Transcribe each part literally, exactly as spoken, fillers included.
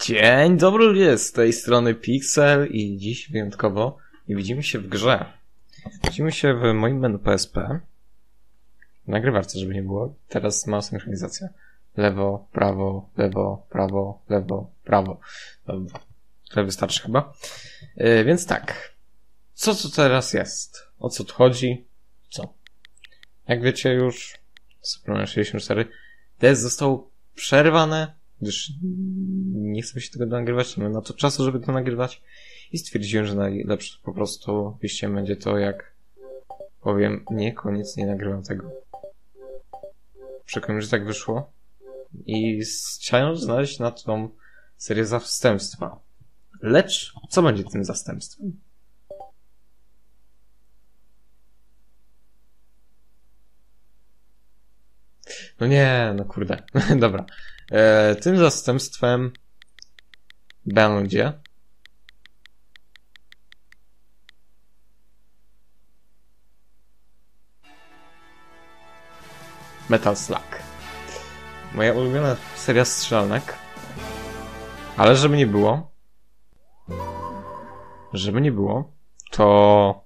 Dzień dobry ludzie, z tej strony Pixel i dziś wyjątkowo nie widzimy się w grze. Widzimy się w moim menu P S P. Nagrywarce, żeby nie było. Teraz ma synchronizację. Lewo, prawo, lewo, prawo, lewo, prawo. Dobra. Tyle wystarczy chyba. Yy, więc tak. Co to teraz jest? O co tu chodzi? Co? Jak wiecie już, Superman sześćdziesiąt cztery D S zostało przerwane, gdyż nie chcę się tego nagrywać, nie mam na to czasu, żeby to nagrywać i stwierdziłem, że najlepsze po prostu wyjściem będzie to, jak powiem, nie, koniec, nie nagrywam tego. Przykro, że tak wyszło i chciałem znaleźć na tą serię zastępstwa. Lecz co będzie tym zastępstwem? No nie, no kurde. Dobra. E, tym zastępstwem będzie Metal Slug. Moja ulubiona seria strzelanek. Ale żeby nie było, żeby nie było, to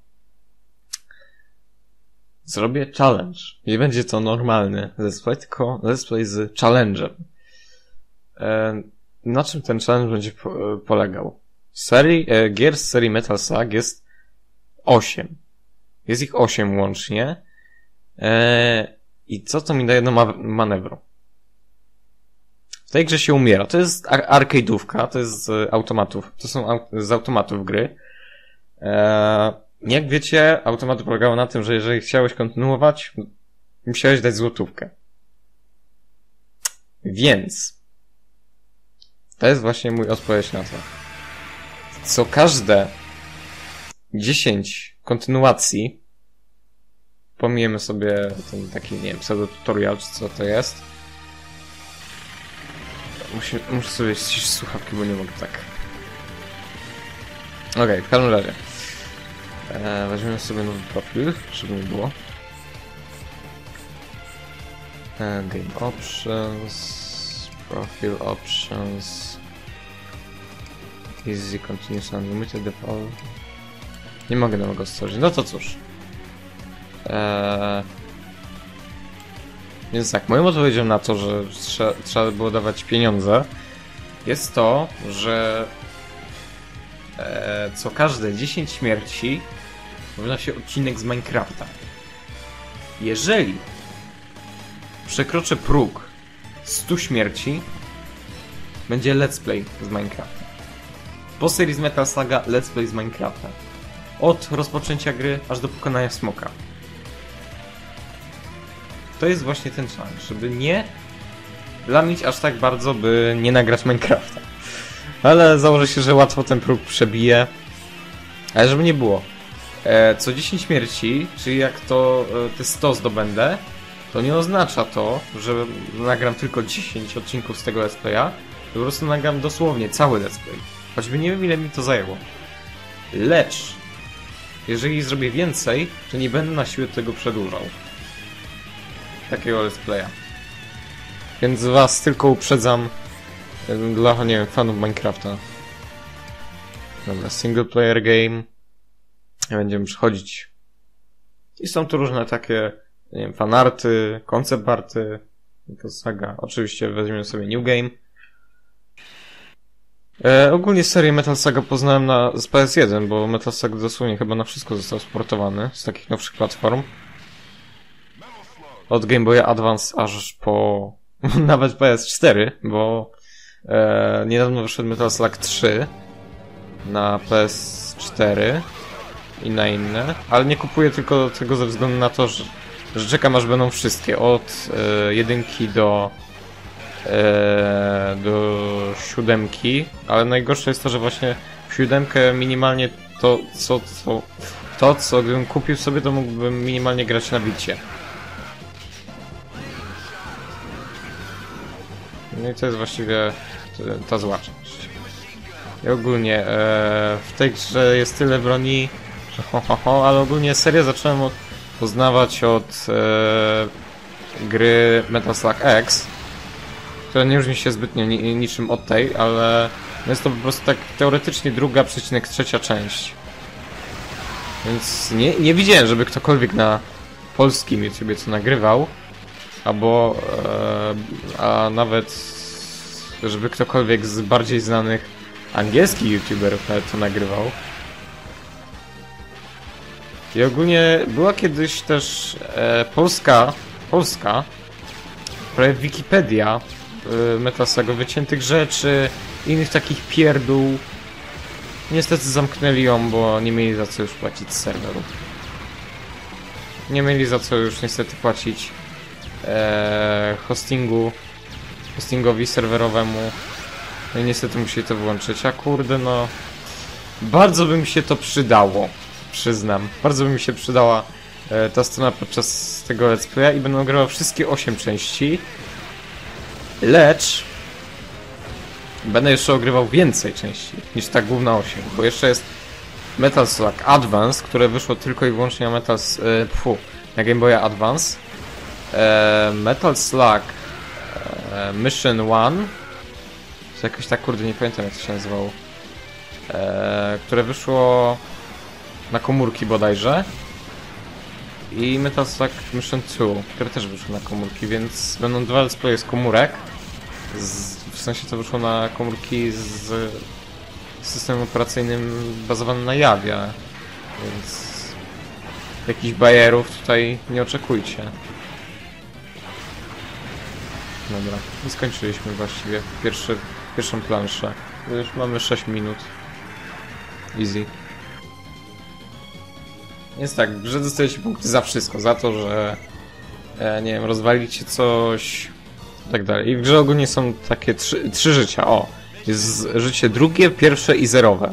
zrobię challenge. Nie będzie to normalny let's play, tylko let's play z challenge'em. E, na czym ten challenge będzie po, polegał? Serii, e, gier z serii Metal Slug jest osiem. Jest ich osiem łącznie. E, I co to mi daje do ma- manewru? W tej grze się umiera. To jest ar- arcade'ówka, to jest z automatów. To są au- z automatów gry. E, jak wiecie, automaty polegały na tym, że jeżeli chciałeś kontynuować, musiałeś dać złotówkę. Więc to jest właśnie mój odpowiedź na to. Co każde dziesięć kontynuacji, pomijemy sobie ten taki, nie wiem, pseudo-tutorial, czy co to jest. Muszę, muszę sobie ściszyć słuchawki, bo nie mogę tak. Okej, okay, w każdym razie. Eee, weźmiemy sobie nowy profil, żeby nie było. Eee, game options, profile options, easy, continuous, unlimited, default. Nie mogę nowego stworzyć, no to cóż. Eee, więc tak, moją odpowiedzią na to, że trze- trzeba było dawać pieniądze, jest to, że eee, co każde dziesięć śmierci powinno się odcinek z Minecrafta. Jeżeli przekroczę próg stu śmierci, będzie let's play z Minecrafta. Po serii z Metal Sluga let's play z Minecrafta. Od rozpoczęcia gry aż do pokonania smoka. To jest właśnie ten challenge, żeby nie lamić aż tak bardzo, by nie nagrać Minecrafta. Ale założę się, że łatwo ten próg przebije. Ale żeby nie było. E, co dziesięć śmierci, czyli jak to e, te sto zdobędę, to nie oznacza to, że nagram tylko dziesięć odcinków z tego let's playa. Po prostu nagram dosłownie cały let's play. Choćby nie wiem, ile mi to zajęło. Lecz jeżeli zrobię więcej, to nie będę na siłę tego przedłużał. Takiego let's playa. Więc was tylko uprzedzam dla, nie wiem, fanów Minecrafta. Dobra, single player game. Będziemy przechodzić. I są tu różne takie, nie wiem, fanarty, concept arty, to saga. Oczywiście weźmiemy sobie new game. E, ogólnie serię Metal Saga poznałem na, z P S jeden, bo Metal Saga dosłownie chyba na wszystko został sportowany z takich nowszych platform. Od Game Boya Advance aż po nawet P S cztery, bo e, niedawno wyszedł Metal Slug trzy na P S cztery i na inne, ale nie kupuję tylko tego ze względu na to, że, że czekam aż będą wszystkie, od e, jedynki do e, do siódemki, ale najgorsze jest to, że właśnie w siódemkę minimalnie to co, co to co gdybym kupił sobie, to mógłbym minimalnie grać na bicie. No i to jest właściwie ta zła część. I ogólnie e, w tej grze jest tyle broni, że ho, ho, ho, ale ogólnie serię zacząłem od, poznawać od e, gry Metal Slug X, która nie różni się zbytnio ni niczym od tej, ale jest to po prostu tak teoretycznie druga przecinek trzecia część. Więc nie, nie widziałem, żeby ktokolwiek na polskim YouTubie co nagrywał, albo e, a nawet żeby ktokolwiek z bardziej znanych angielskich YouTuberów nawet to nagrywał. I ogólnie była kiedyś też e, polska, polska, prawie Wikipedia e, Metal Slug o wyciętych rzeczy, innych takich pierdół. Niestety zamknęli ją, bo nie mieli za co już płacić z serwerów. Nie mieli za co już niestety płacić e, hostingu, hostingowi serwerowemu. No i niestety musieli to wyłączyć. A kurde, no bardzo by mi się to przydało, przyznam. Bardzo by mi się przydała e, ta strona podczas tego let's playa i będę nagrywał wszystkie osiem części. Lecz będę jeszcze ogrywał więcej części niż ta główna osiem, bo jeszcze jest Metal Slug Advance, które wyszło tylko i wyłącznie na Metal e, pfu, na Game Boya Advance. E, Metal Slug e, Mission One, to jakoś tak, kurde, nie pamiętam jak to się nazywało, e, które wyszło na komórki bodajże, i Metal Slug Mission Two, które też wyszło na komórki, więc będą dwa let's play z komórek. Z, w sensie to wyszło na komórki z systemem operacyjnym bazowanym na Javie, więc jakichś bajerów tutaj nie oczekujcie. Dobra, i skończyliśmy właściwie pierwszy, pierwszą planszę. Już mamy sześć minut. Easy. Jest tak, w grze dostajecie punkty za wszystko, za to, że e, nie wiem, rozwalicie coś i tak dalej. I w grze ogólnie są takie trzy, trzy życia, o. Jest życie drugie, pierwsze i zerowe.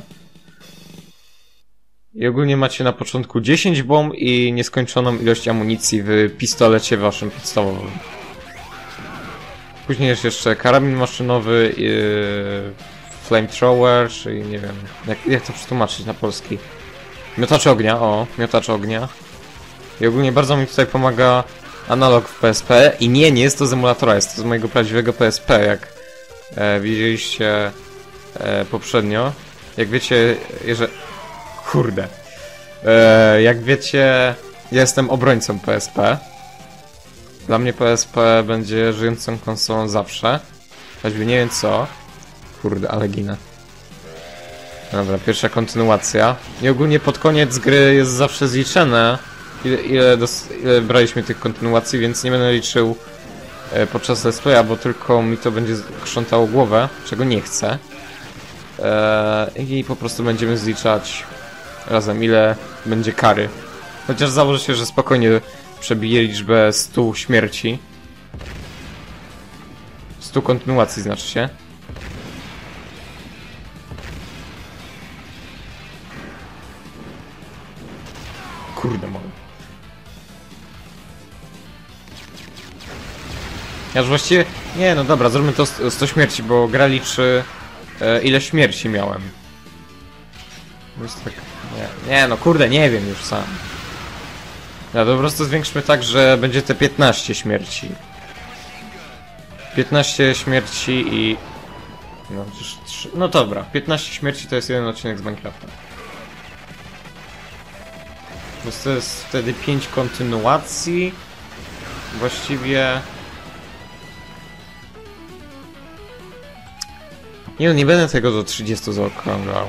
I ogólnie macie na początku dziesięć bomb i nieskończoną ilość amunicji w pistolecie waszym podstawowym. Później jest jeszcze karabin maszynowy, yy, flamethrower, czyli nie wiem, jak, jak to przetłumaczyć na polski. Miotacz ognia, o, miotacz ognia. I ogólnie bardzo mi tutaj pomaga analog w P S P i nie, nie jest to z emulatora, jest to z mojego prawdziwego P S P, jak e, widzieliście e, poprzednio. Jak wiecie, jeżeli... Kurde. E, jak wiecie, ja jestem obrońcą P S P. Dla mnie P S P będzie żyjącą konsolą zawsze. Choćby nie wiem co. Kurde, ale ginę. Dobra, pierwsza kontynuacja. I ogólnie pod koniec gry jest zawsze zliczone, ile, ile, dos ile braliśmy tych kontynuacji, więc nie będę liczył e, podczas let's playa, bo tylko mi to będzie krzątało głowę, czego nie chcę. E, I po prostu będziemy zliczać razem, ile będzie kary. Chociaż założę się, że spokojnie przebiję liczbę stu śmierci. stu kontynuacji znaczy się. Kurde mogę. Ja już właściwie... Nie, no dobra, zróbmy to sto śmierci, bo gra liczy e, ile śmierci miałem. Jest tak... Nie, nie, no kurde, nie wiem już sam. Ja to po prostu zwiększmy tak, że będzie te piętnaście śmierci. piętnaście śmierci i... No, trzy... no dobra, piętnaście śmierci to jest jeden odcinek z Minecrafta. Więc to jest wtedy pięć kontynuacji. Właściwie... Nie no, nie będę tego do trzydziestu zaokrąglał.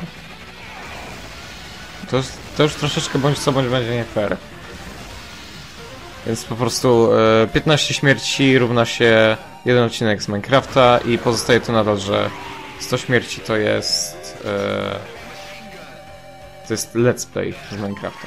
To, to już troszeczkę bądź co bądź będzie nie fair. Więc po prostu e, piętnaście śmierci równa się jeden odcinek z Minecrafta i pozostaje to nadal, że sto śmierci to jest... E, to jest let's play z Minecrafta.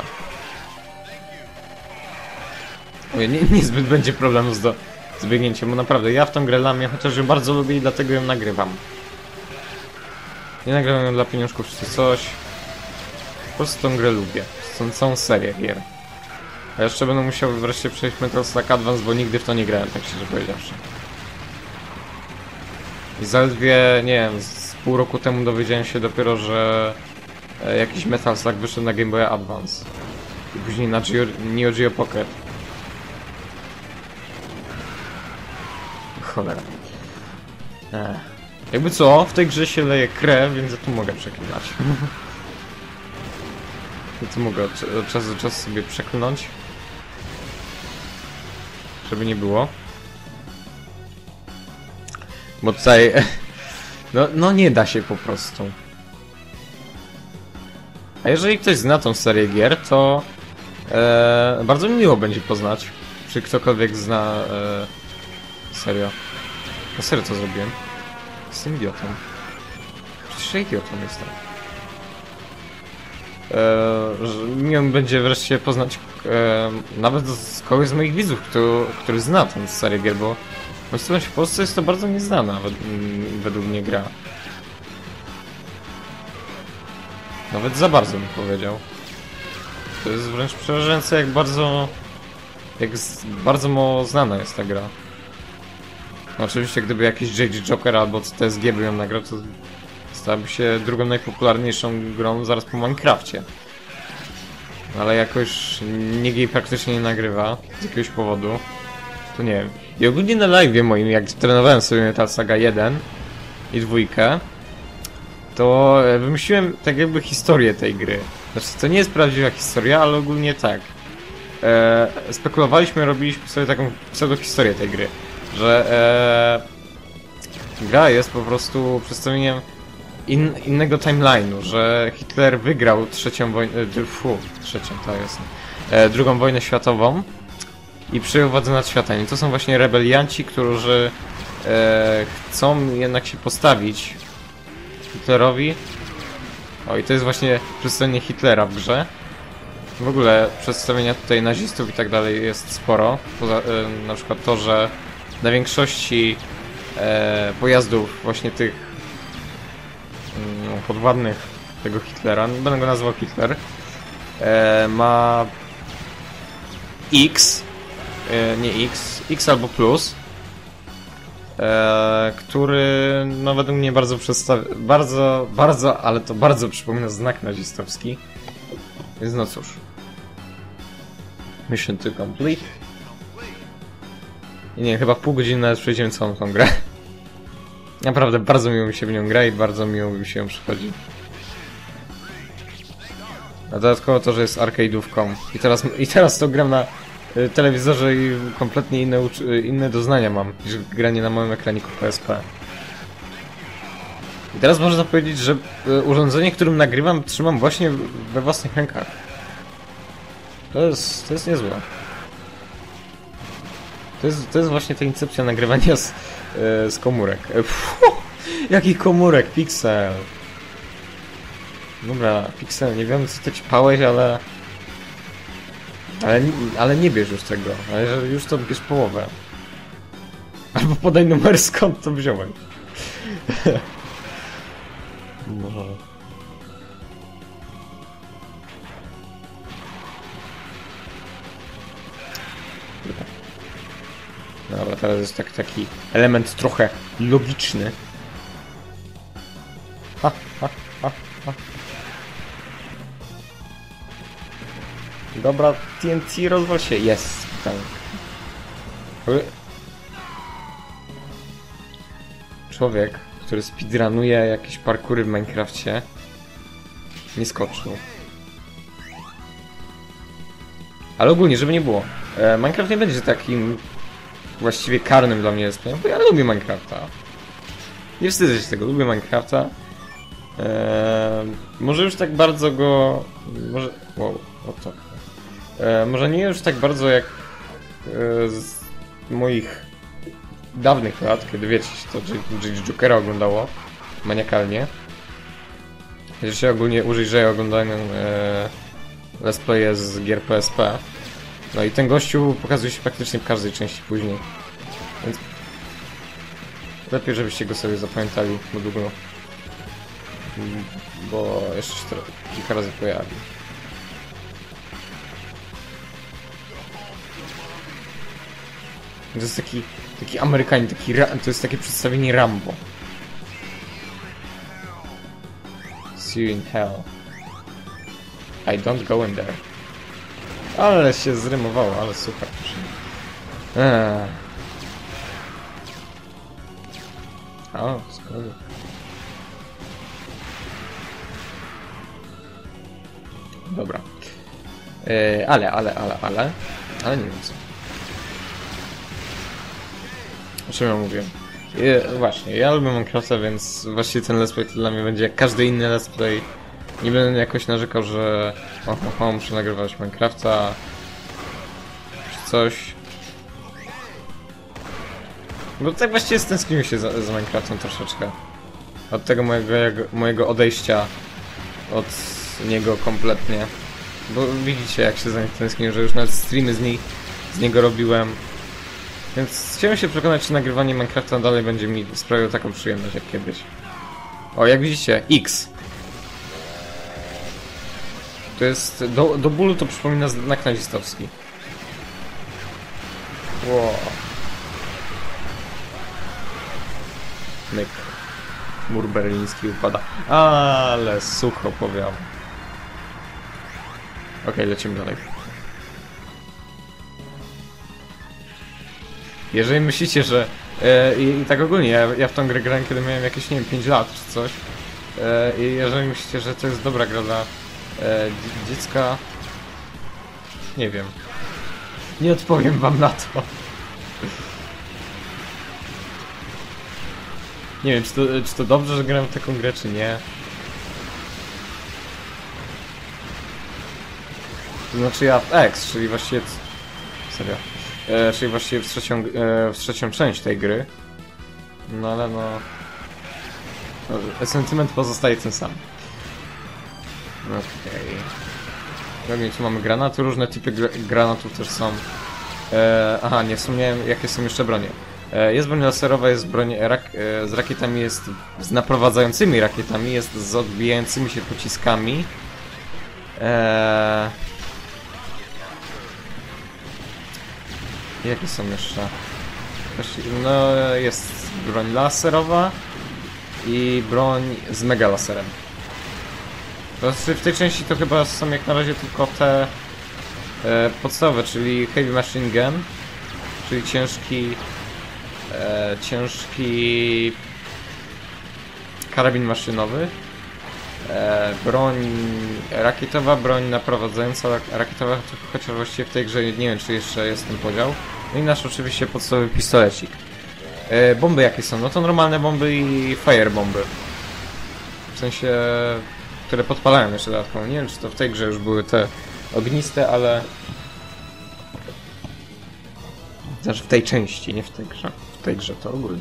Nie, niezbyt będzie problemu z, do, z biegnięciem, bo naprawdę ja w tą grę lamię, chociaż ją bardzo lubię i dlatego ją nagrywam. Nie nagrywam ją dla pieniążków czy coś. Po prostu tą grę lubię. Tą całą serię gier. A jeszcze będę musiał wreszcie przejść Metal Slug Advance, bo nigdy w to nie grałem, tak szczerze powiedziawszy. I zaledwie, nie wiem, z pół roku temu dowiedziałem się dopiero, że e, jakiś Metal Slug wyszedł na Game Boy Advance. I później na Geo, Neo Geo Pocket. Cholera. Ech. Jakby co, w tej grze się leje krew, więc ja tu mogę przeklinać. Ja tu mogę od, od czasu do czasu sobie przeklnąć. Żeby nie było. Bo tutaj... No, no nie da się po prostu. A jeżeli ktoś zna tą serię gier, to e, bardzo mi miło będzie poznać, czy ktokolwiek zna e, serio. Na serio co zrobiłem? Jestem idiotą. Przecież ja idiotą jestem. E, że miło mi będzie wreszcie poznać e, nawet z kogoś z moich widzów, kto, który zna tę serię gier, bo w Polsce jest to bardzo nieznana wed według mnie gra. Nawet za bardzo bym powiedział. To jest wręcz przerażające, jak bardzo... jak z, bardzo mało znana jest ta gra. No, oczywiście gdyby jakiś J G Joker albo T S G by ją nagrał, to stałaby się drugą najpopularniejszą grą zaraz po Minecrafcie. Ale jakoś nikt jej praktycznie nie nagrywa z jakiegoś powodu. To nie wiem. I ogólnie na live'ie moim, jak trenowałem sobie Metal Saga jeden i dwójkę, to wymyśliłem tak jakby historię tej gry. Znaczy, to nie jest prawdziwa historia, ale ogólnie tak. E, spekulowaliśmy, robiliśmy sobie taką pseudo-historię tej gry, że e, gra jest po prostu przedstawieniem in, innego timeline'u, że Hitler wygrał trzecią wojnę, e, fu, trzecią, to jest, e, drugą wojnę światową i przejął władzę nad światem. I to są właśnie rebelianci, którzy e, chcą jednak się postawić Hitlerowi. O, i to jest właśnie przedstawienie Hitlera w grze. W ogóle przedstawienia tutaj nazistów i tak dalej jest sporo. Poza, e, na przykład to, że na większości e, pojazdów właśnie tych mm, podwładnych tego Hitlera, nie będę go nazywał Hitler, e, ma X, e, nie X, X albo plus, e, który no według mnie bardzo przedstawia, bardzo, bardzo, ale to bardzo przypomina znak nazistowski. Więc no cóż. Mission to complete. I nie, chyba pół godziny nawet przejdziemy całą tą grę. Naprawdę bardzo miło mi się w nią gra i bardzo miło mi się ją przychodzi. A dodatkowo to, że jest arcade'ówką. I teraz, i teraz to gram na y, telewizorze i kompletnie inne, y, inne doznania mam niż granie na małym ekraniku P S P. I teraz można powiedzieć, że y, urządzenie, którym nagrywam, trzymam właśnie we własnych rękach. To jest, to jest niezłe. To jest, to jest właśnie ta incepcja nagrywania z, y, z komórek. Fuh, jaki komórek? Pixel. Dobra, Pixel, nie wiem co ty ćpałeś, ale... ale... Ale nie bierz już tego. Ale jeżeli już to bierz połowę. Albo podaj numer, skąd to wziąłem. No. Dobra, teraz jest tak, taki element trochę logiczny. Ha, ha, ha, ha. Dobra, T N T rozwal się. Jest. Tak. Człowiek, który speedrunuje jakieś parkury w Minecrafcie, nie skoczył. Ale ogólnie, żeby nie było, e, Minecraft nie będzie takim właściwie karnym dla mnie jest, bo ja lubię Minecrafta. Nie wstydzę się tego, lubię Minecrafta. E, może już tak bardzo go... Może... Wow, what the... E, może nie już tak bardzo jak e, z moich dawnych lat, kiedy wiecie, to J G Jokera oglądało maniakalnie. Chociaż się ogólnie użyć, że ja oglądałem e, let's playe z gier P S P. No i ten gościu pokazuje się praktycznie w każdej części później. Więc lepiej, żebyście go sobie zapamiętali, bo długo... Bo jeszcze się to kilka razy pojawi. To jest taki, taki Amerykanin, taki ra to jest takie przedstawienie Rambo. See you in hell. I don't go in there. Ale się zrymowało, ale super. Eee. O, skoro. Dobra. Yy, ale, ale, ale, ale... Ale nie wiem co. O czym ja mówię? Yy, właśnie, ja lubię Minecrafta, więc właściwie ten let's play to dla mnie będzie jak każdy inny let's play. Nie będę jakoś narzekał, że o, o, o, muszę nagrywać Minecrafta czy coś. Bo tak właściwie stęskniłem się za, za Minecraftem troszeczkę. Od tego mojego, mojego odejścia od niego kompletnie. Bo widzicie, jak się za nim tęskniłem, że już nawet streamy z, niej, z niego robiłem. Więc chciałem się przekonać, czy nagrywanie Minecrafta dalej będzie mi sprawiało taką przyjemność jak kiedyś. O, jak widzicie, X. To jest... Do, do bólu to przypomina znak nazistowski. Wow. Myk. Mur berliński upada. Ale sucho powiam. Okej, okay, lecimy dalej. Jeżeli myślicie, że... E, i, I tak ogólnie, ja, ja w tą grę grałem, kiedy miałem jakieś, nie wiem, pięć lat czy coś. E, I jeżeli myślicie, że to jest dobra gra dla e, dziecka... Nie wiem. Nie odpowiem wam na to. Nie wiem, czy to, czy to dobrze, że gram w taką grę, czy nie. To znaczy ja w X, czyli właściwie... Serio. E, czyli właściwie w trzecią, e, w trzecią część tej gry. No ale no... no sentyment pozostaje ten sam. Okej. Okay. Tu mamy granaty, różne typy gr granatów też są. E, aha, nie wspomniałem, jakie są jeszcze bronie. E, jest broń laserowa, jest broń rak e, z rakietami, jest z naprowadzającymi rakietami, jest z odbijającymi się pociskami. E, Jakie są jeszcze? No, jest broń laserowa i broń z mega laserem. W tej części to chyba są jak na razie tylko te e, podstawowe, czyli Heavy Machine Gun, czyli ciężki e, ciężki karabin maszynowy, e, broń rakietowa, broń naprowadzająca rakietowa, chociaż właściwie w tej grze nie wiem, czy jeszcze jest ten podział. No i nasz oczywiście podstawowy pistolecik. E, bomby jakie są? No to normalne bomby i fire bomby. W sensie, które podpalają jeszcze dodatkowo. Nie wiem, czy to w tej grze już były te ogniste, ale... Znaczy w tej części, nie w tej grze. W tej grze to ogólnie.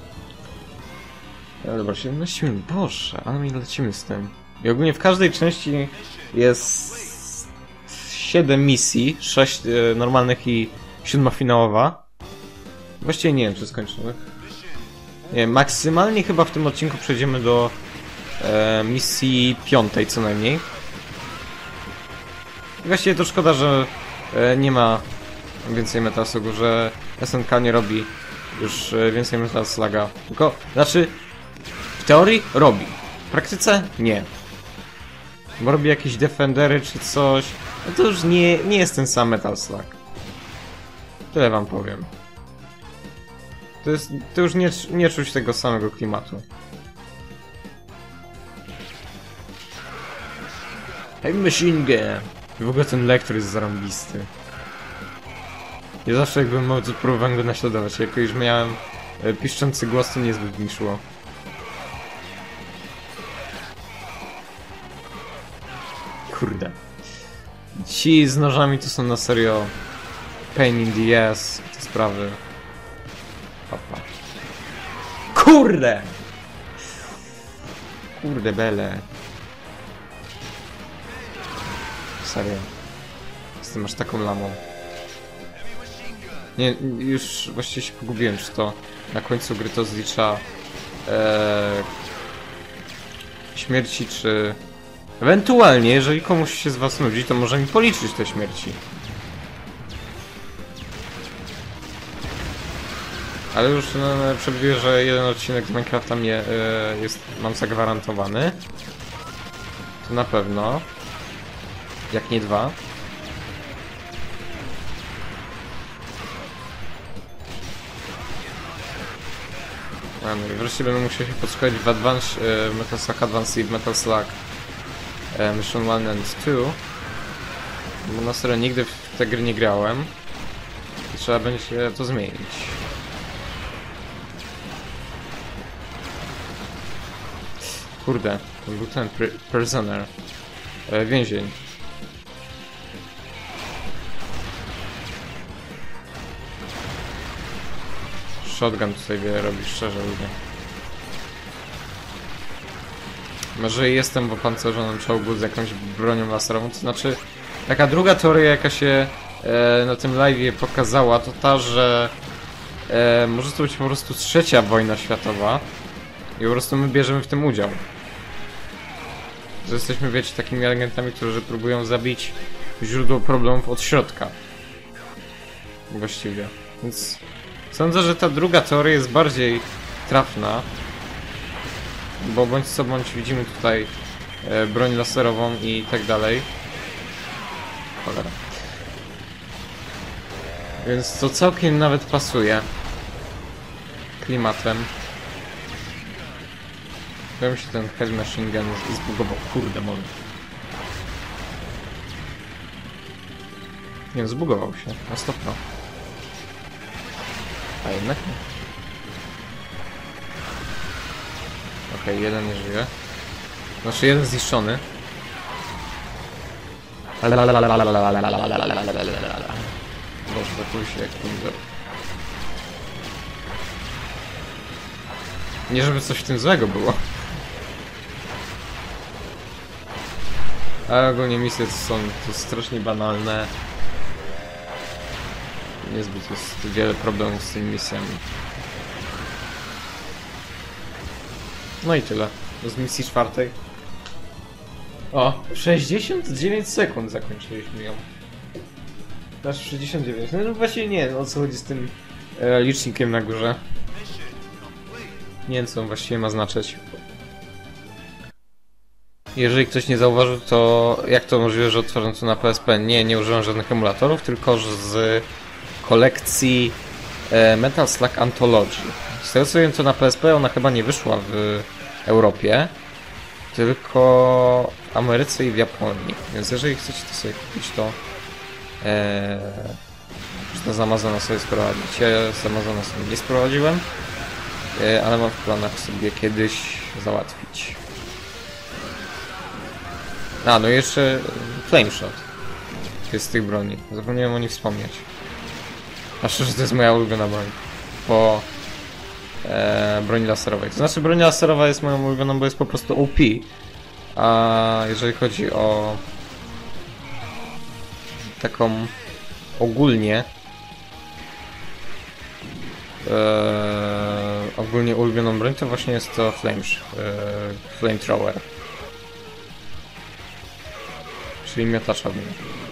Ale dobra, siedemnaście minut. Boże, ale my lecimy z tym. I ogólnie w każdej części jest siedem misji, sześć e, normalnych i siódma finałowa. Właściwie nie wiem, czy skończymy. Nie wiem, maksymalnie chyba w tym odcinku przejdziemy do e, misji piątej co najmniej. I właściwie to szkoda, że e, nie ma więcej Metal Slugu, że S N K nie robi już e, więcej Metal Sluga. Tylko, znaczy, w teorii robi, w praktyce nie. Bo robi jakieś Defendery czy coś. No to już nie, nie jest ten sam Metal Slug. Tyle wam powiem. To jest, to już nie, nie czuć tego samego klimatu. Heavy Machine Gun! W ogóle ten lektor jest zarąbisty. Ja zawsze jakbym móc próbowałem go naśladować. Jak już miałem e, piszczący głos, to niezbyt mi szło. Kurde. Ci z nożami to są na serio pain in the ass, te sprawy. Papa. Kurde! Kurde bele. Serio. Jestem aż taką lamą. Nie, już właściwie się pogubiłem, czy to na końcu gry to zlicza ee, śmierci, czy... Ewentualnie, jeżeli komuś się z was nudzi, to może mi policzyć te śmierci. Ale już no, przewiduję, że jeden odcinek z Minecrafta mnie, y, jest, mam zagwarantowany. To na pewno. Jak nie dwa. A no i wreszcie będę musiał się podszkolić w Advance, e, Metal Slug Advance i w Metal Slug e, Mission jeden and dwa. Bo na serio nigdy w te gry nie grałem. I trzeba będzie to zmienić. Kurde, to był ten pr prisoner. E, więzień. Shotgun tutaj wiele robi, szczerze lubię. Może jestem w opancerzonym czołgu z jakąś bronią laserową, to znaczy taka druga teoria jaka się e, na tym live'ie pokazała, to ta, że e, może to być po prostu trzecia wojna światowa i po prostu my bierzemy w tym udział. Że jesteśmy, wiecie, takimi agentami, którzy próbują zabić źródło problemów od środka. Właściwie. Więc sądzę, że ta druga teoria jest bardziej trafna. Bo bądź co bądź widzimy tutaj e, broń laserową i tak dalej. Cholera. Więc to całkiem nawet pasuje klimatem. Ja mi się ten Heavy Machine Gun zbugował. Kurde, może. Nie, zbugował się. Na stopno. A jednak nie. Okej, okay, jeden nie żyje. Znaczy jeden zniszczony. Boże, zakuj się jak pomidor. Nie żeby coś w tym złego było. Ale ogólnie misje są to strasznie banalne. Niezbyt jest wiele problemów z tymi misjami. No i tyle. Z misji czwartej. O, sześćdziesiąt dziewięć sekund zakończyliśmy ją. Aż sześćdziesiąt dziewięć. No właśnie nie wiem, o co chodzi z tym e, licznikiem na górze. Nie wiem, co on właściwie ma znaczyć. Jeżeli ktoś nie zauważył, to jak to możliwe, że otworząc to na P S P? Nie, nie używam żadnych emulatorów, tylko z kolekcji e, Metal Slug Anthology. Z tego co wiem, to na P S P ona chyba nie wyszła w Europie, tylko w Ameryce i w Japonii. Więc jeżeli chcecie to sobie kupić, to e, można z Amazona sobie sprowadzić. Ja z Amazona sobie nie sprowadziłem, e, ale mam w planach sobie kiedyś załatwić. A, no i jeszcze Flameshot jest z tych broni. Zapomniałem o nich wspomnieć. A szczerze, to jest moja ulubiona broń. Po e, broni laserowej. To znaczy, broń laserowa jest moją ulubioną, bo jest po prostu O P. A jeżeli chodzi o taką ogólnie e, ogólnie ulubioną broń, to właśnie jest to Flames, e, Flamethrower. Czyli miotacz ognia.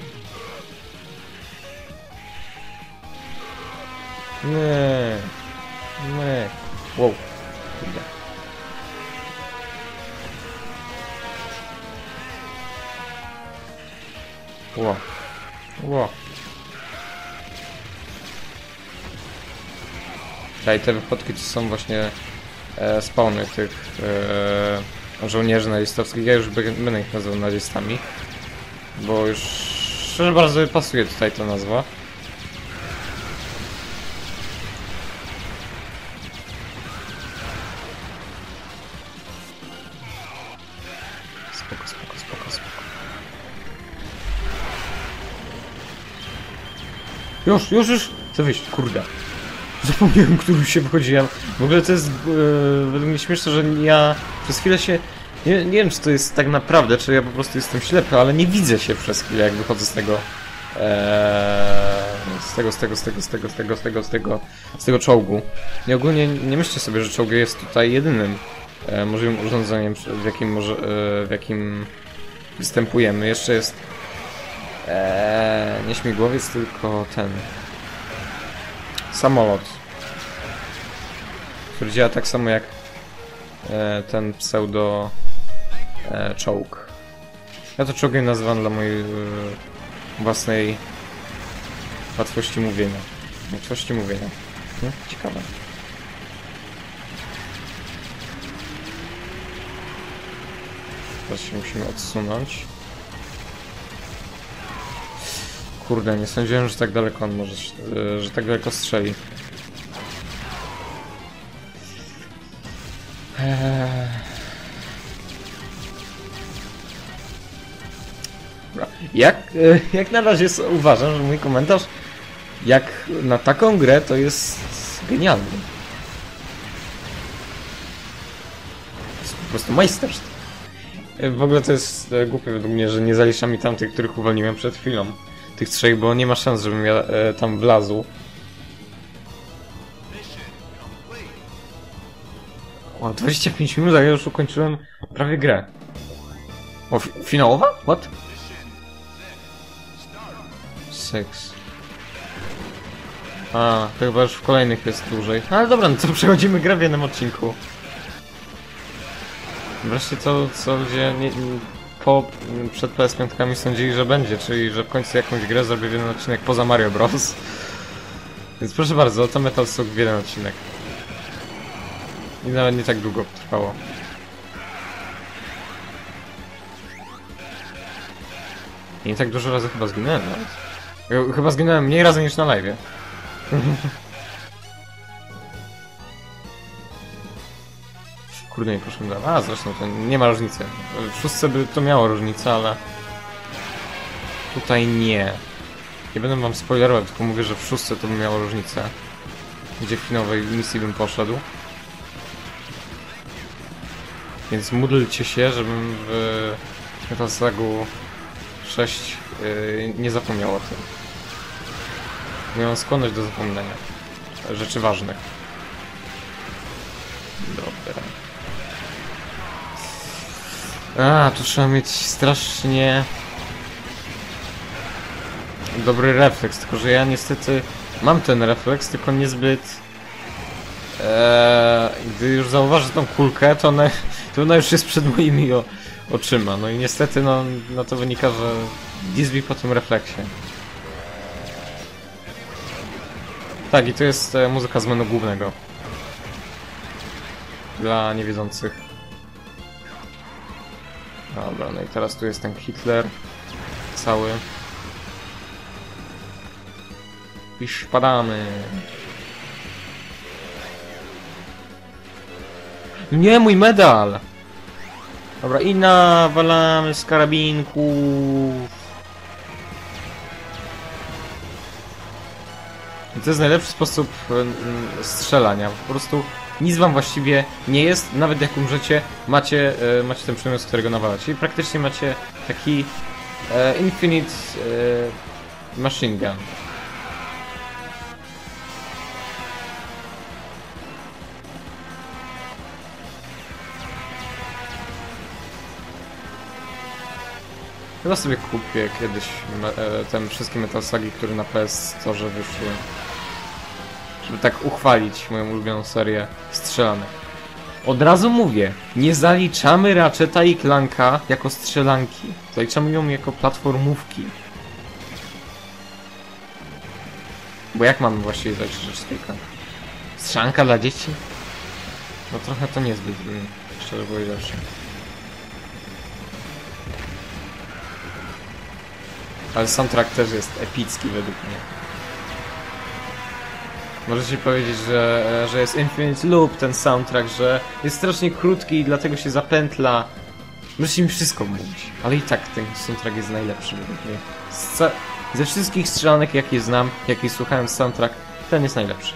Nie, nie. Wow. Kurde. Wow. Wow. Tutaj te wypadki to są właśnie e, spawny tych e, żołnierzy nazistowskich. Ja już będę ich nazywał nazistami. Bo już szczerze bardzo pasuje tutaj ta nazwa. Spoko, spoko, spoko, spoko. Już, już, już! Chcę wyjść, kurde. Zapomniałem, którym się wychodziłem. W ogóle to jest yy, według mnie śmieszne, że ja przez chwilę się... Nie, nie wiem, czy to jest tak naprawdę, czy ja po prostu jestem ślepy, ale nie widzę się przez chwilę, jak wychodzę z tego, ee, z tego, z tego, z tego, z tego, z tego, z tego, z tego, z tego czołgu. I ogólnie nie myślcie sobie, że czołg jest tutaj jedynym e, możliwym urządzeniem, w jakim, może, e, w jakim występujemy. Jeszcze jest e, nie śmigłowiec, tylko ten samolot, który działa tak samo jak e, ten pseudo E, czołg. Ja to czołgiem nazywam dla mojej e, własnej łatwości mówienia. Łatwości mówienia. No, ciekawe. teraz się musimy odsunąć. Kurde, nie sądziłem, że tak daleko on może, że tak daleko strzeli. Eee... Jak, jak na razie uważam, że mój komentarz jak na taką grę to jest genialny. To jest po prostu majstersztyk. W ogóle to jest głupie według mnie, że nie zalicza mi tamtych, których uwolniłem przed chwilą. Tych trzech, bo nie ma szans, żebym ja e, tam wlazł. O, dwadzieścia pięć minut, a ja już ukończyłem prawie grę. O, finałowa? What? Six. A, to chyba już w kolejnych jest dłużej. Ale dobra, no to przechodzimy grę w jednym odcinku. Wreszcie to, co ludzie nie, nie, po, przed P S pięć sądzili, że będzie, czyli że w końcu jakąś grę zrobię w jeden odcinek poza Mario Bros. Więc proszę bardzo, to Metal Slug w jeden odcinek. I nawet nie tak długo trwało. I nie tak dużo razy chyba zginąłem nawet. Ja chyba zginąłem mniej razy niż na live'ie. Kurde, nie poszłem dalej. A, zresztą to nie ma różnicy. W szóstce by to miało różnicę, ale... Tutaj nie. Nie będę wam spoilerować, tylko mówię, że w szóstce to by miało różnicę. Gdzie w finałowej misji bym poszedł. Więc módlcie się, żebym w Metal Slugu sześć yy, nie zapomniał o tym. Miałem skłonność do zapominania rzeczy ważnych. Dobra. A, tu trzeba mieć strasznie dobry refleks, tylko że ja niestety mam ten refleks, tylko niezbyt... Eee, gdy już zauważę tą kulkę, to ona, to ona już jest przed moimi o, oczyma. No i niestety no, no to wynika, że Disney po tym refleksie. Tak, i to jest e, muzyka z menu głównego. Dla niewiedzących. Dobra, no i teraz tu jest ten Hitler. Cały. I spadamy. Nie, mój medal! Dobra, i nawalamy z karabinków. I to jest najlepszy sposób y, strzelania. Po prostu nic wam właściwie nie jest, nawet jak umrzecie, macie, y, macie ten przedmiot, z którego nawalacie. I praktycznie macie taki y, infinite y, machine gun. Chyba sobie kupię kiedyś te wszystkie Metal Slugi, które na P S Store wyszły. Żeby tak uchwalić moją ulubioną serię strzelanek. Od razu mówię, nie zaliczamy Ratcheta i Clanka jako strzelanki. Zaliczamy ją jako platformówki. Bo jak mamy właściwie zaliczyć Ratchet i Clank? Strzelanka dla dzieci? No trochę to niezbyt, szczerze powiedziawszy. Ale soundtrack też jest epicki według mnie. Możecie powiedzieć, że, że jest Infinite Loop ten soundtrack, że jest strasznie krótki i dlatego się zapętla. Możecie mi wszystko mówić, ale i tak ten soundtrack jest najlepszy według mnie. Z, ze wszystkich strzelanek, jakie znam, jakie słuchałem soundtrack, ten jest najlepszy.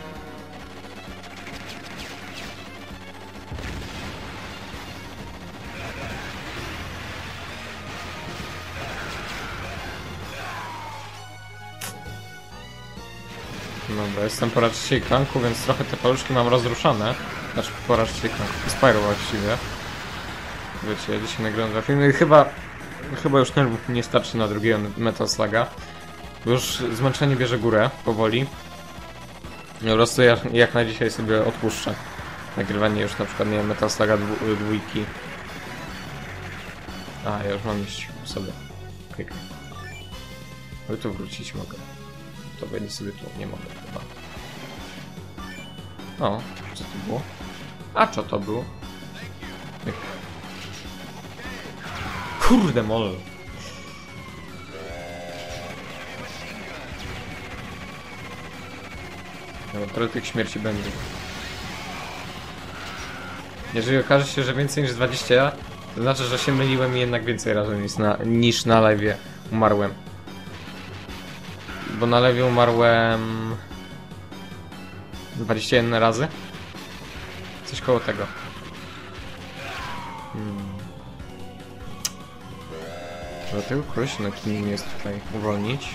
Dobra, jestem po Ratchetie i Clanku, więc trochę te paluszki mam rozruszane. Znaczy po Ratchetie i Clanku, po Spyro właściwie. Wiecie, ja dzisiaj nagrałem dwa filmy i chyba... Chyba już nerwów nie starczy na drugiego Metal Sluga. Bo już zmęczenie bierze górę, powoli. Po prostu jak, jak na dzisiaj sobie odpuszczę. Nagrywanie już na przykład, nie wiem, Metal Sluga dwu, dwójki. A, ja już mam iść sobie. Okej. Okay. Ale tu wrócić mogę. To będzie sobie tu, nie mogę chyba. O, co to było? A co to było? Kurde mol. No, trochę tych śmierci będzie. Jeżeli okaże się, że więcej niż dwadzieścia, to znaczy, że się myliłem i jednak więcej razy niż na, niż na live'ie umarłem. Bo na live'ie umarłem... dwadzieścia jeden razy? Coś koło tego. Hmm. Dlatego kogoś na kim jest tutaj uwolnić.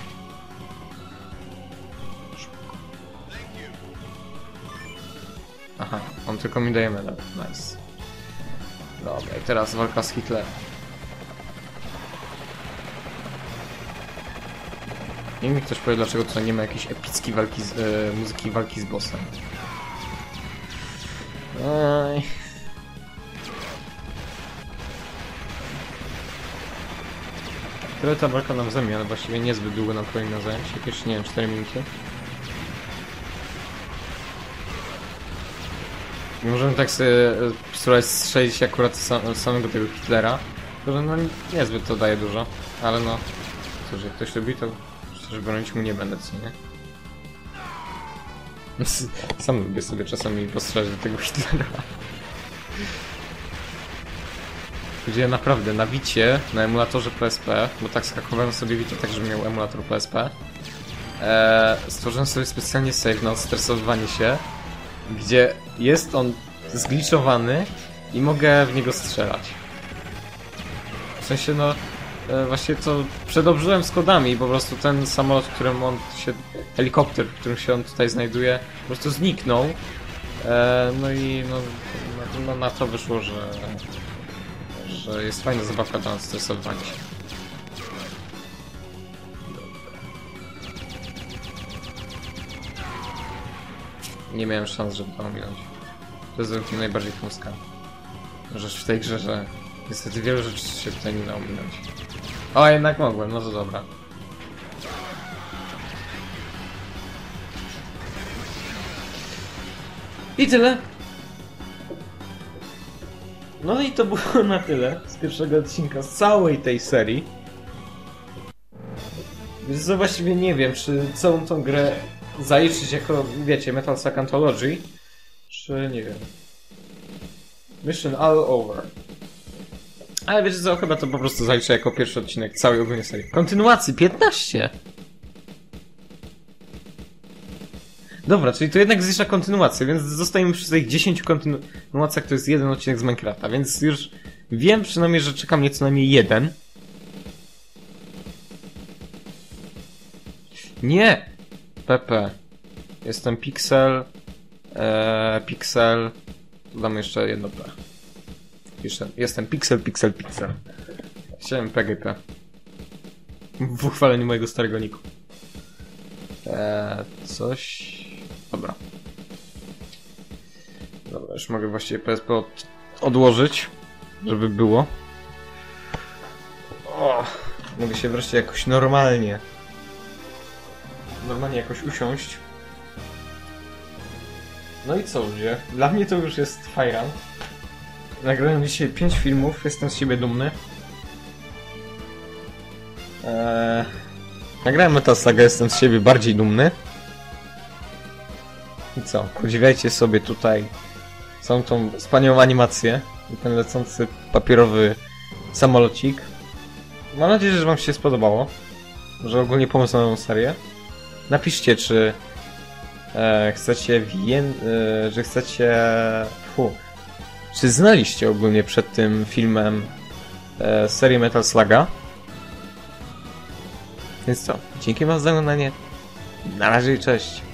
Aha, on tylko mi daje medal. Nice. Dobra, i teraz walka z Hitlerem. Niech mi ktoś powie, dlaczego tutaj nie ma jakiejś epickiej walki z, e, muzyki walki z bossem. Oj. Tyle ta walka nam zajmie, ale właściwie niezbyt długo nam powinna zająć. Jakieś, nie wiem, cztery minuty. Możemy tak sobie spróbować strzelić akurat sam, samego tego Hitlera. Tylko, no niezbyt to daje dużo, ale no... Cóż, jak ktoś lubi, to przecież bronić mu nie będę, co nie? Sam lubię sobie czasami postrzelać do tego Hitlera. Gdzie naprawdę na Wicie, na emulatorze P S P, bo tak skakowałem sobie Vita tak, że miał emulator P S P, e, stworzyłem sobie specjalnie save na odstresowywanie się, gdzie jest on zgliczowany i mogę w niego strzelać. W sensie, no, e, właśnie to przedobrzyłem z kodami, po prostu ten samolot, w którym on się, helikopter, w którym się on tutaj znajduje, po prostu zniknął. E, no i no, no, na to wyszło, że, że jest fajna zabawka do odstresowywania się. Nie miałem szans, żeby to ominąć. To jest mi najbardziej chmuska rzecz w tej grze, że niestety wielu rzeczy się tutaj nie da ominąć. O, jednak mogłem, no to dobra. I tyle. No i to było na tyle z pierwszego odcinka z całej tej serii. Więc to właściwie nie wiem, czy całą tą grę zaliczyć jako, wiecie, Metal Slug Anthology, czy nie wiem. Mission all over. Ale wiecie co, chyba to po prostu zaliczę jako pierwszy odcinek całej ogólnej serii. Kontynuacji piętnaście! Dobra, czyli to jednak zlicza kontynuację, więc zostajemy przy tych dziesięciu kontynuacjach, to jest jeden odcinek z Minecrafta, więc już wiem przynajmniej, że czeka mnie co najmniej jeden. Nie! P P. Jestem Pixel. Eee, Pixel. Dodam jeszcze jedno P. Piszę. Jestem Pixel, Pixel, Pixel. Chciałem P G P. W uchwaleniu mojego starego niku. Eee, coś... Dobra. Dobra, już mogę właściwie P S P od... odłożyć, żeby było. O, mogę się wreszcie jakoś normalnie normalnie jakoś usiąść. No i co ludzie? Dla mnie to już jest fajran. Nagrałem dzisiaj pięć filmów, jestem z siebie dumny. Eee... Nagrałem Metal Slug'a, jestem z siebie bardziej dumny. I co? Podziwiajcie sobie tutaj całą tą wspaniałą animację i ten lecący papierowy samolocik. Mam nadzieję, że wam się spodobało. Że ogólnie pomysł na nową serię. Napiszcie, czy e, chcecie wię... E, że chcecie... Fu. Czy znaliście ogólnie przed tym filmem e, serię Metal Slug'a? Więc co? Dzięki wam za oglądanie. Na razie i cześć.